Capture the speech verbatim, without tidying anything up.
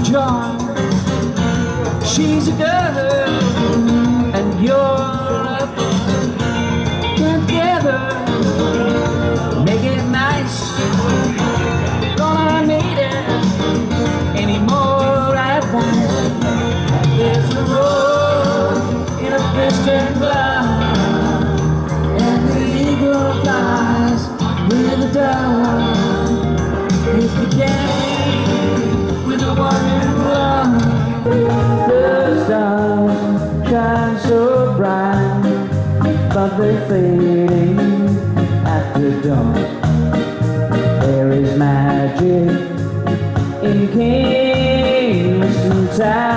joy. She's a girl and you're a boy. Together, make it nice. Gonna need it any more advice. There's a road in a distant cloud, and the eagle flies with the dove. It's the game with the one in love. The stars shine so bright, but they're fading at the dawn. There is magic in kings and